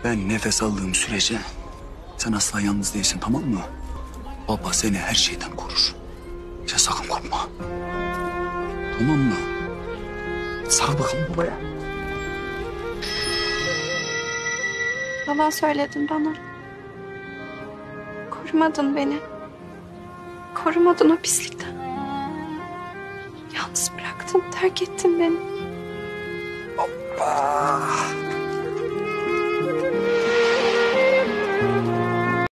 Ben nefes aldığım sürece sen asla yalnız değilsin, tamam mı? Baba seni her şeyden korur. Sen sakın korkma. Tamam mı? Sarıl bakalım babaya. Yalan söyledin bana. Korumadın beni. Korumadın o pislikten. Yalnız bıraktın, terk ettin beni. Hoppa.